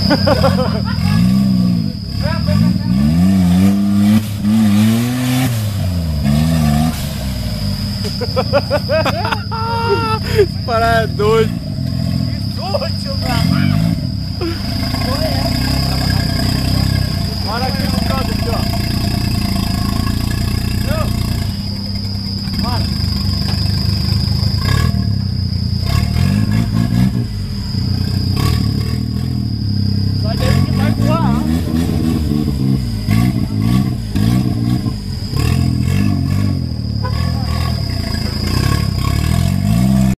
Esse parada é doido. Inútil, velho. Olha aqui no canto, aqui, ó. Bora. Sai daí que vai voar.